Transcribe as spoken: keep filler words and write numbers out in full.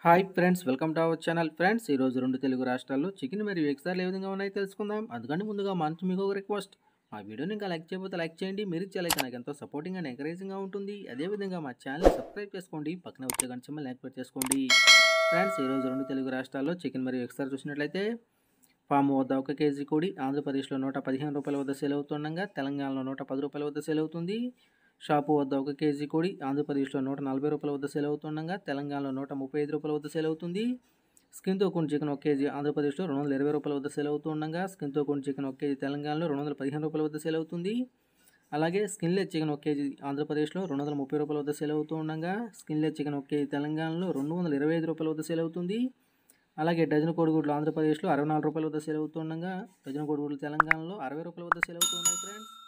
Hi friends, welcome to our channel. Friends, ఈరోజు రెండు తెలుగు రాష్ట్రాల్లో చికెన్ మరియు ఎగ్స్ ధరలు ఏ విధంగా ఉన్నాయో తెలుసుకుందాం. అందుకని ముందుగా మా నుంచి మీకు ఒక రిక్వెస్ట్, మా వీడియోని ఇంకా లైక్ చేయకపోతే లైక్ చేయండి. మీరు ఇచ్చే లైక్ నాకు ఎంతో సపోర్టింగ్ అండ్ ఎంకరేజింగ్గా ఉంటుంది. అదేవిధంగా మా ఛానల్ని సబ్స్క్రైబ్ చేసుకోండి, పక్కన వచ్చే గంట సింబల్ని యాక్టివేట్ చేసుకోండి. ఫ్రెండ్స్, ఈరోజు రెండు తెలుగు రాష్ట్రాల్లో చికెన్ మరియు ఎగ్స్ ధర చూసినట్లయితే ఫామ్ వద్ద ఒక కేజీ కోడి ఆంధ్రప్రదేశ్లో నూట పదిహేను రూపాయల వద్ద సేల్ అవుతుండగా తెలంగాణలో నూట పది రూపాయల వద్ద సేల్ అవుతుంది. షాపు వద్ద ఒక కేజీ కోడి ఆంధ్రప్రదేశ్లో నూట నలభై రూపాయల వద్ద సేల్ అవుతుండగా తెలంగాణలో నూట ముప్పై ఐదు రూపాయల వద్ద సేల్ అవుతుంది. స్కిన్తో కూడిన చికెన్ ఒక కేజీ ఆంధ్రప్రదేశ్లో రెండు వందల ఇరవై రూపాయల వద్ద సేల్ అవుతుండగా స్కిన్తో కూడిన చికెన్ ఒక కేజీ తెలంగాణలో రెండు వందల పదిహేను రూపాయల వద్ద సేల్ అవుతుంది. అలాగే స్కిన్లెస్ చికెన్ ఒక కేజీ ఆంధ్రప్రదేశ్లో రెండు వందల ముప్పై రూపాయల వద్ద సేల్ అవుతూ ఉండగా స్కిన్లెస్ చికెన్ ఒక కేజీ తెలంగాణలో రెండు వందల ఇరవై ఐదు రూపాయల వద్ద సేల్ అవుతుంది. అలాగే డజన్ కోడిగుడ్లు ఆంధ్రప్రదేశ్లో అరవై నాలుగు రూపాయల వద్ద సేల్ అవుతుండగా డజన్ కోడిగుడ్లు తెలంగాణలో అరవై రూపాయల వద్ద సేల్ అవుతున్నాయి. ఫ్రెండ్స్,